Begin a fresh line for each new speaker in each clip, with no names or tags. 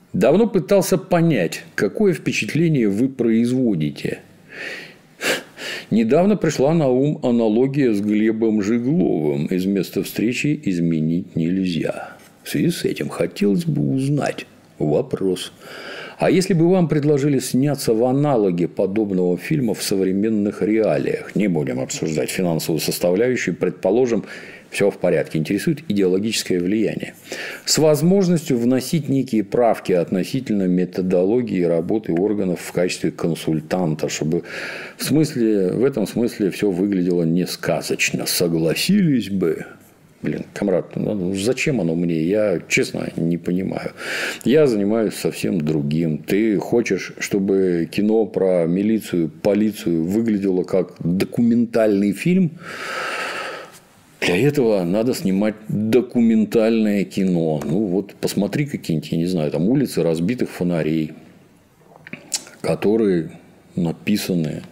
Давно пытался понять, какое впечатление вы производите. Недавно пришла на ум аналогия с Глебом Жигловым из «Места встречи изменить нельзя». В связи с этим хотелось бы узнать вопрос. А если бы вам предложили сняться в аналоге подобного фильма в современных реалиях? Не будем обсуждать финансовую составляющую, предположим, все в порядке. Интересует идеологическое влияние. С возможностью вносить некие правки относительно методологии работы органов в качестве консультанта, чтобы в этом смысле все выглядело не сказочно. Согласились бы? Блин, комрад, ну зачем оно мне? Я, честно, не понимаю. Я занимаюсь совсем другим. Ты хочешь, чтобы кино про милицию, полицию выглядело как документальный фильм? Для этого надо снимать документальное кино. Ну, вот посмотри какие-нибудь, я не знаю, там улицы разбитых фонарей, которые написаны.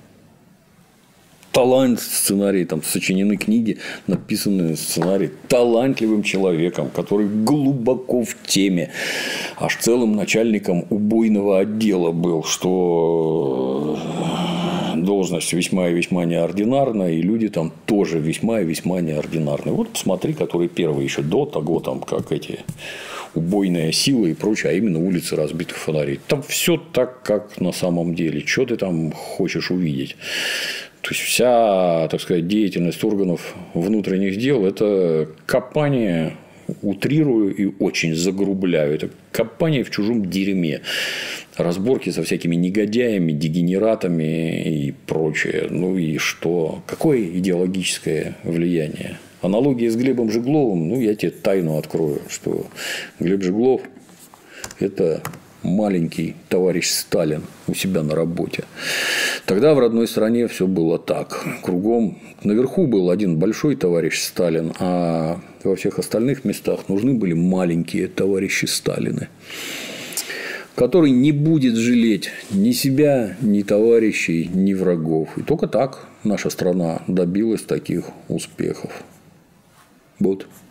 Сценарий, там сочинены книги, написанные сценарий талантливым человеком, который глубоко в теме, аж целым начальником убойного отдела был, что должность весьма и весьма неординарная, и люди там тоже весьма и весьма неординарные. Вот посмотри, который первый еще до того, там, как эти убойная сила и прочее, а именно улицы разбитых фонарей. Там все так, как на самом деле. Что ты там хочешь увидеть? То есть вся, так сказать, деятельность органов внутренних дел – это копание, утрирую и очень загрубляю, это копание в чужом дерьме, разборки со всякими негодяями, дегенератами и прочее. Ну и что? Какое идеологическое влияние? Аналогия с Глебом Жигловым, ну я тебе тайну открою, что Глеб Жиглов – это маленький товарищ Сталин у себя на работе. Тогда в родной стране все было так. Кругом наверху был один большой товарищ Сталин, а во всех остальных местах нужны были маленькие товарищи Сталины, который не будет жалеть ни себя, ни товарищей, ни врагов. И только так наша страна добилась таких успехов. Вот.